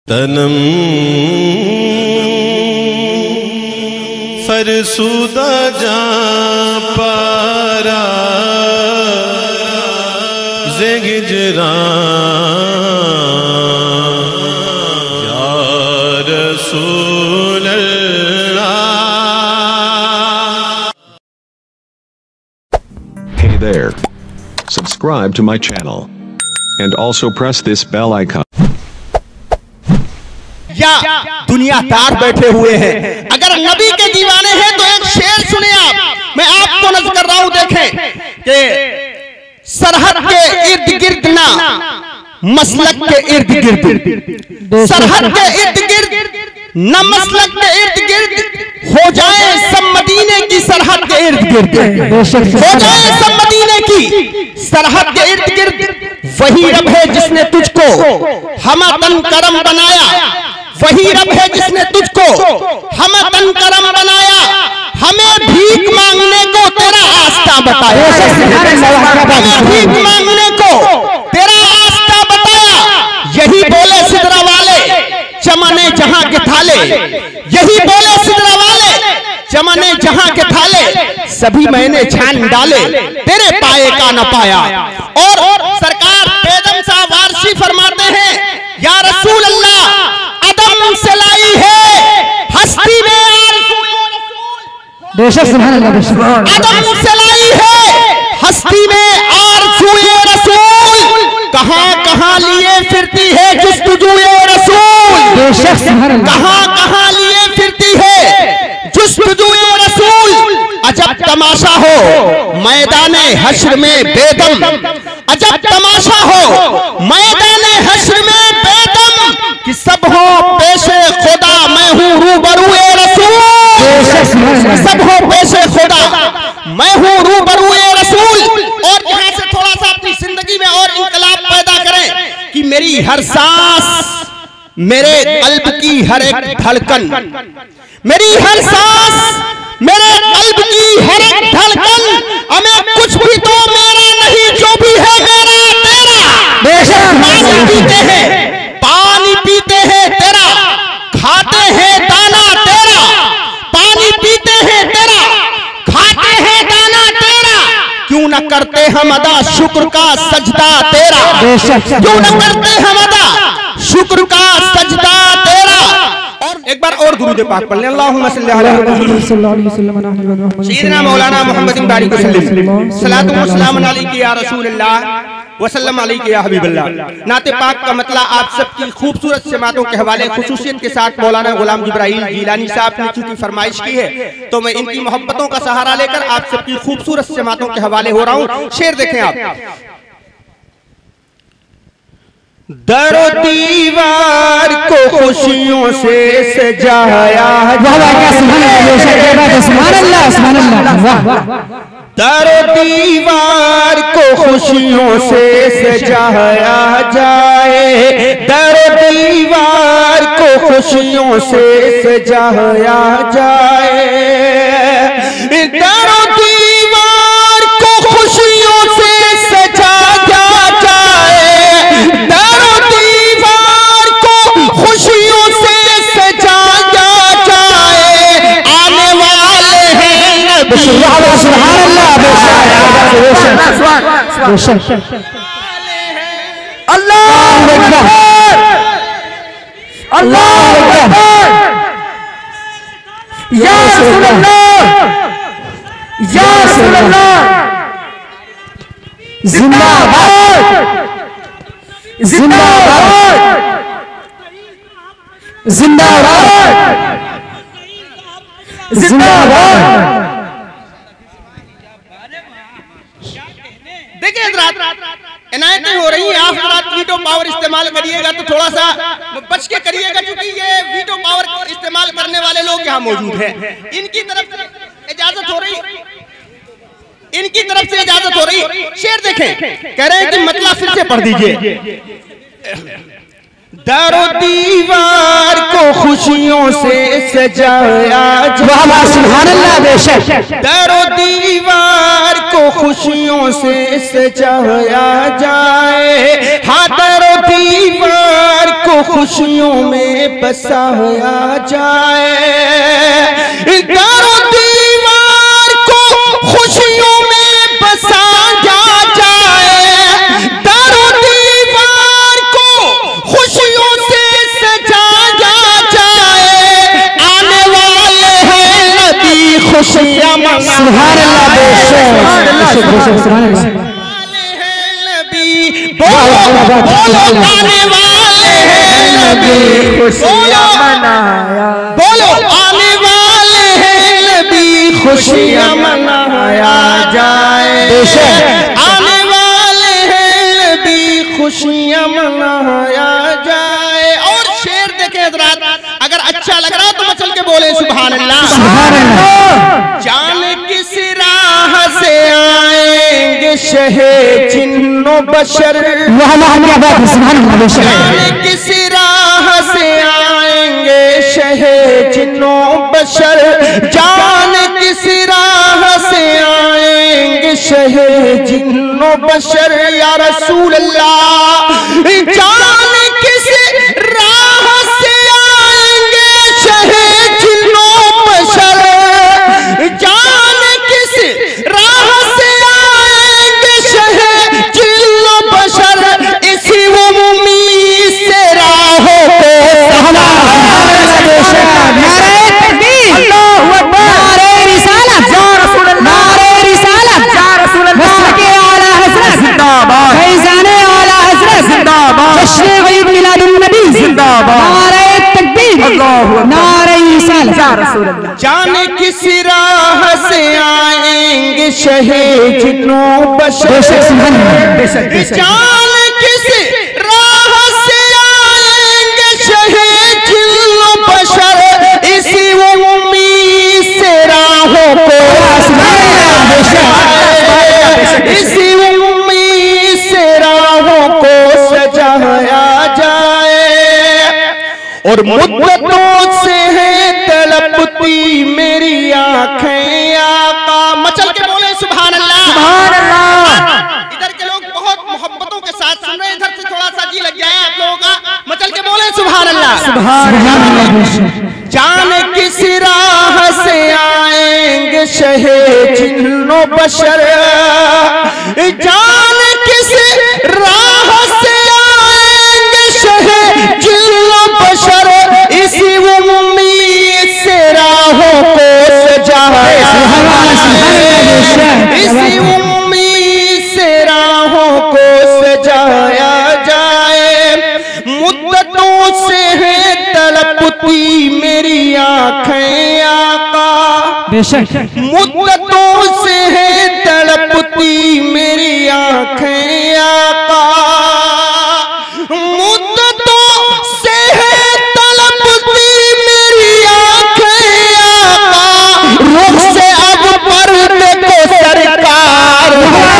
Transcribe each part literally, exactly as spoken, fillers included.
तनम फरसूदा जा पारा ज़िगजरा या रसूल अल्लाह। Hey there. Subscribe to my channel and also press this bell icon. या दुनियादार बैठे हुए हैं, अगर नबी के दीवाने हैं तो एक शेर सुने आप। मैं आपको नज़र कर रहा हूं, देखें कि सरहद के इर्द गिर्द ना मसलक के इर्द गिर्द, सरहद के इर्द गिर्द न मसलक के इर्द गिर्द हो जाए सब मदीने की सरहद के इर्द गिर्द, हो जाए सब मदीने की सरहद के इर्द गिर्द। वही रब है जिसने तुझको हमतन करम बनाया, वही रब है जिसने तुझको हमतन करम बनाया, हमें भीख मांगने को तेरा आस्था बताया, हमें भीख मांगने को तेरा आस्था बताया। यही बोले सिदरा वाले चमने जहां के थाले, यही बोले सिदरा वाले चमने जहां के थाले, सभी मैंने छान डाले तेरे पाए का न पाया। और सरकार बेदम साहब वारसी फरमाते हैं, या रसूल अल्लाह अदम से लाई है हस्ती में अदम से लाई है हस्ती में आरज़ूए रसूल, कहां कहां लिए फिरती है जुस्तजुए रसूल, कहां कहां लिए फिरती है जुस्तजुए रसूल। अजब तमाशा हो मैदाने हश्र में बेदम, अजब तमाशा हो मैदाने हश्र में बेदम, कि सब हो पेशे खुदा मैं हूँ रूबरूए रसूल, सब हो पेशे खुदा मैं हूँ रूबरूए रसूल। और यहाँ से थोड़ा सा अपनी जिंदगी में और इनकलाब पैदा करें कि मेरी हर सांस, मेरे कल्ब की हर एक धड़कन, मेरी हर सांस, मेरे कल्ब की हर एक धड़कन, हमें कुछ भी तो मेरा नहीं, जो भी है मेरा तेरा। पानी पीते हैं, पानी पीते हैं तेरा, खाते हैं दाना तेरा, पानी पीते हैं तेरा, खाते हैं दाना तेरा। क्यों न करते हम अदा शुक्र का सजदा तेरा, क्यों न करते हम अदा शुक्र का सजदा तेरा। और एक बार और दुरूद पाक पढ़ लें, अल्लाहुम्मा सल्ली अला सय्यिदना मौलाना मुहम्मदिन बारिक वसल्लम, सलातु व सलामुन अलैका या रसूलल्लाह वसल्लम अलैका या हबीबल्लाह। नाते पाक का मतलब आप सबकी खूबसूरत समातों के हवाले खुसूसियत के साथ मौलाना गुलाम जिब्राइल जीलानी साहब ने चूंकि फरमाइश की है, तो मैं इनकी मोहब्बतों का सहारा लेकर आप सबकी खूबसूरत समातों के हवाले हो रहा हूँ। शेर देखें आप। दरो दीवार को खुशियों से सजाया, दरो दीवार को खुशियों से सजाया जाए, दरो दीवार को खुशियों से सजाया जाए, दरो दीवार को खुशियों से सजाया जाए, दरो दीवार को खुशियों से सजाया जाए। आने वाले हैं नबी, सुभान अल्लाह, अल्लाह अकबर, अल्लाह अकबर, या रसूल अल्लाह, या रसूल अल्लाह, जिंदाबाद, जिंदाबाद, जिंदाबाद, जिंदाबाद। देखिए इनायतें हो रही हैं, आप हजरात वीटो पावर इस्तेमाल करिएगा तो थोड़ा सा बच के करिएगा, क्योंकि ये वीटो पावर इस्तेमाल करने वाले लोग यहाँ मौजूद हैं। इनकी तरफ से इजाजत हो रही, इनकी तरफ से इजाजत हो रही। शेर देखें, कह रहे हैं कि मतलब फिर से पढ़ दीजिए। दरो दीवार को खुशियों से सजाया जाए, दरो दीवार को खुशियों से सजाया जाए, हाँ दरो दीवार को को खुशियों में बसाया जाए, दारो दीवार को खुशियों में बसाया जाए, दारो दीवार को खुशियों से सजाया जाए, आने वाले हैं नबी खुशियां मना। सुभान अल्लाह, बेशक सुभान अल्लाह। बोलो बोलो आने वाले हैं नबी खुशियां मनाया, बोलो आने वाले हैं नबी खुशियां मनाया जाए, आने वाले हैं नबी खुशियां मनाया जाए। और शेर देखें हज़रात, अगर अच्छा लग रहा है तो मचल के बोले सुभान अल्लाह, सुभान अल्लाह। जाने किस राह से आएंगे शहे जिन्नो बशर, जाने किस राह से आएंगे शहे जिन्नो बशर, जाने किस राह से आएंगे शहे जिन्नो बशर, या रसूल अल्लाह जाने किस राह से आएंगे शहे जिन्नो बशर, जाने किस राह से आएंगे शहे जिन्नो बशर, इसी उम्मीद से राहों को जाने किस राह से आएंगे शहे जिन्नो बशर, जाने किस राह से आएंगे शहे जिन्नो बशर, इसी उम्मीद से राहों को, इसी उम्मीद से राहों को सजाया जाए। और मुद्दतों से है तड़पती मेरी आंखें आका, मचल के बोले सुभान अल्लाह, सुभान अल्लाह। इधर के लोग बहुत मोहब्बतों के साथ सुन रहे हैं, इधर से थोड़ा सा जी लग गया है आप लोगों का, मचल के बोले सुभान अल्लाह, सुभान अल्लाह। जाने किस राह से आएंगे शहे जिन्नो बशर, जाने किस राह से आएंगे शहे जिन्नो बशर, इसी उम्मीद से राहों को सजाया, इसी उम्मीद से राहों को सजाया जाए। मुद्दतों से है तड़पती मेरी आंखें आका, मुद्दतों से है तड़पती मेरी आंखें आका, मुद्दतों से है तड़पती मेरी आंखें आका, रुख से अब पर्दे को सरकार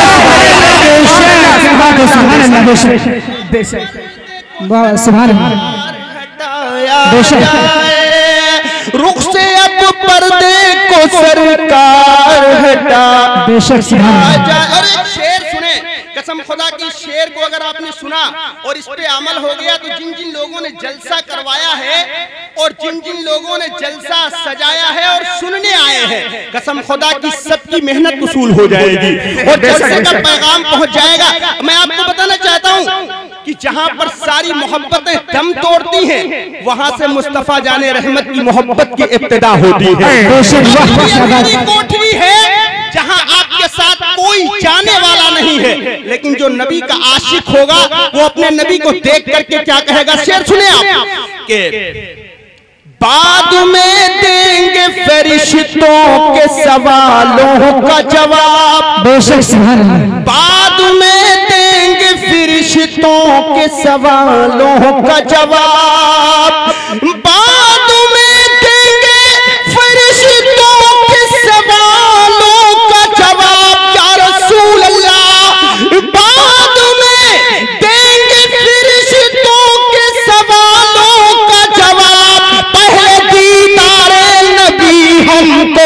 रुख से अब पर्दे को सरकार हटा, बेशक। और एक शेर सुने, कसम खुदा की, शेर को अगर आपने सुना और इस पे अमल हो गया तो जिन जिन लोगों ने जलसा करवाया है और जिन जिन लोगों ने जलसा सजाया है और सुनने आए हैं, कसम खुदा की सबकी मेहनत वसूल हो जाएगी और जलसे का पैगाम पहुंच जाएगा। मैं आपको बताना चाहता हूं कि जहां पर सारी मोहब्बतें दम तोड़ती हैं, वहां से मुस्तफा जाने रहमत की मोहब्बत की इब्तिदा होती है। कोठरी है जहां आपके साथ कोई जाने वाला नहीं है, लेकिन जो नबी का आशिक होगा वो अपने नबी को देख करके क्या कहेगा, शेर सुने आप के बाद में देंगे फरिश्तों के सवालों का जवाब, बेशक। बाद में देंगे फरिश्तों के सवालों का जवाब, बाद में देंगे फरिश्तों के सवालों का जवाब, या रसूल अल्लाह बाद में देंगे फरिश्तों के सवालों का जवाब, पहले दीदारे नबी हमको,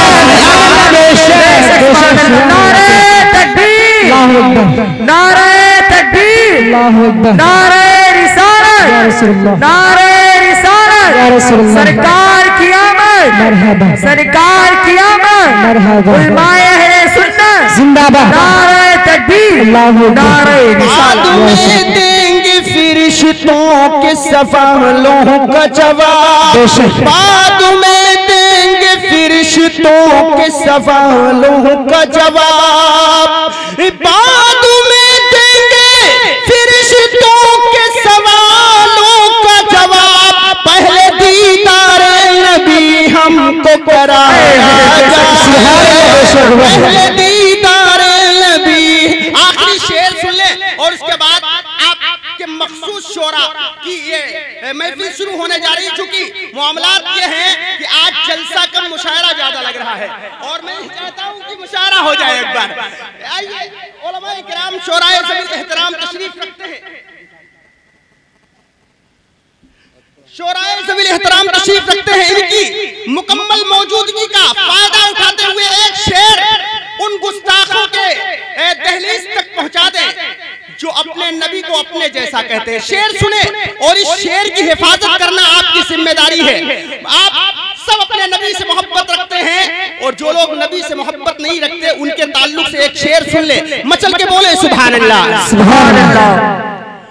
नारे तकबीर, नारे तकबीर, नारे रिसालत, नारे रिसालत, सरकार की आमद, सरकार की आमद, उलमाए अहले सुन्नत जिंदाबाद, नारे तकबीर, नारे रिसालत। देंगे फरिश्तों के सवालों का जवाब, बाद में देंगे फरिश्तों के सवालों का जवाब, बाद में देंगे फरिश्तों के सवालों का जवाब, पहले दीदारे नबी हमको कराया जाए, पहले दीदारे नबी। आखिरी शेर सुन ले और उसके बाद आपके मखसूस शोरा की ये महफिल शुरू होने जा रही है। चूंकि मामलात ये हैं कि आज जलसा कम मुशायरा ज्यादा लग रहा है और मैं चाहता हूं कि मुशायरा हो जाए एक बार। आइए उलमाए किराम शोराए ज़मीन एहतराम तशरीफ रखते हैं, शोराए ज़मीन एहतराम तशरीफ रखते हैं। इनकी मुकम्मल मौजूदगी का फायदा उठाते हुए एक शेर उन गुस्ताखों के दहलीज तक पहुंचा दें जो अपने नबी को अपने जैसा कहते हैं। शेर सुने और इस शेर की हिफाजत करना आपकी जिम्मेदारी है। आप सब अपने नबी से मोहब्बत रखते हैं और जो लोग नबी से मोहब्बत नहीं रखते उनके ताल्लुक से एक शेर सुन ले, मचल के बोले सुभान अल्लाह, सुभान अल्लाह।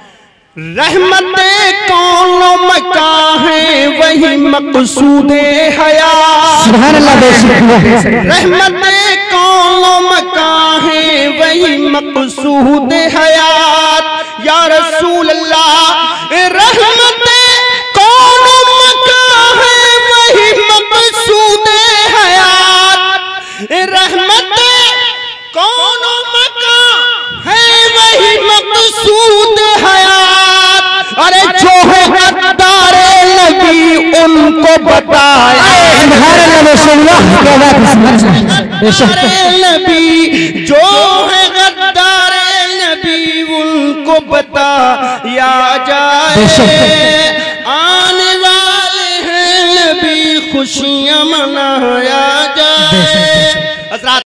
रहमते कौनो मका है वही मकसूदे हयात, सुभान अल्लाह। रहमते कौनो मका है वही मकसूदे हयात, या रसूल अल्लाह रहमते कौनो मका है वही मकसूदे हयात, रहमते कौनो मका है वही मकसूद हयात। अरे जो है गद्दारे नबी उनको बताया, नबी जो है गद्दारे नबी उनको बताया जाए, आने वाले हैं नबी खुशियां मनाया जाए।